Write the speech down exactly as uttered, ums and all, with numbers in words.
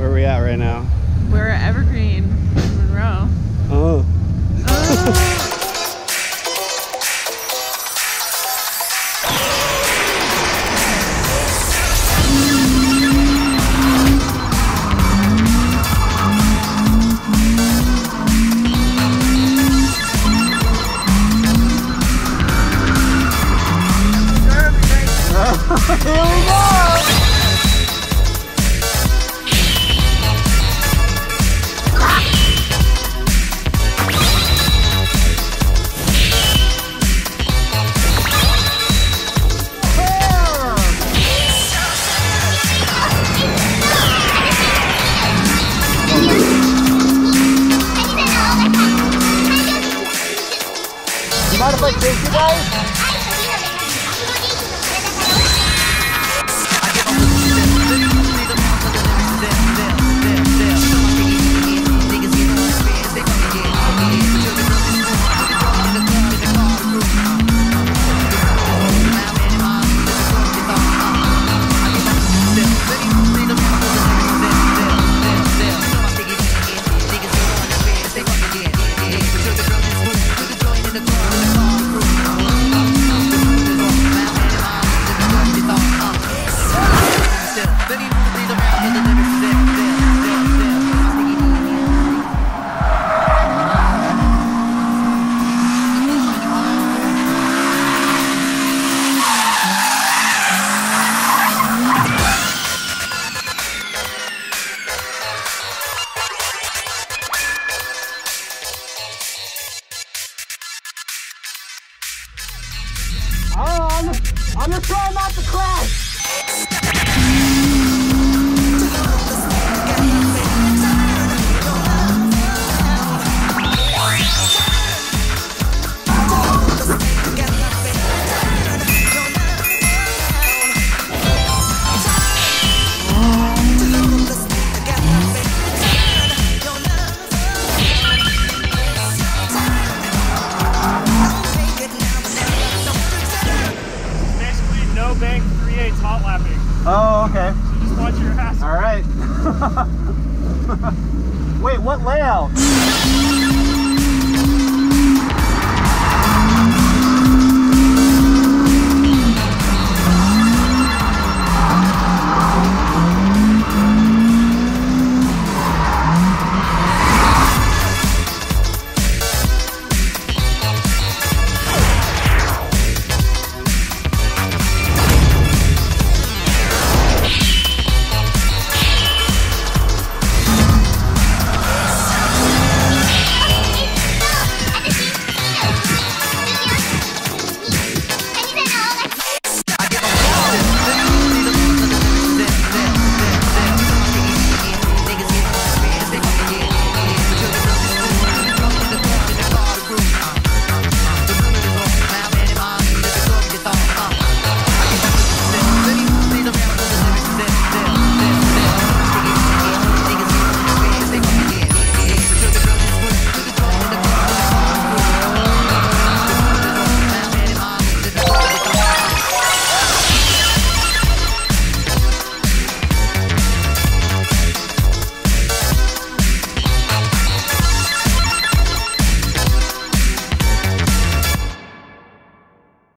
Where are we at right now? We're at Evergreen in Monroe. Oh. Oh. Here we go! You mind if I take you guys? Oh, I'm just, I'm just trying not to crash. Bank three eighths hot lapping. Oh, okay. So just watch your ass. All right. Wait, what layout?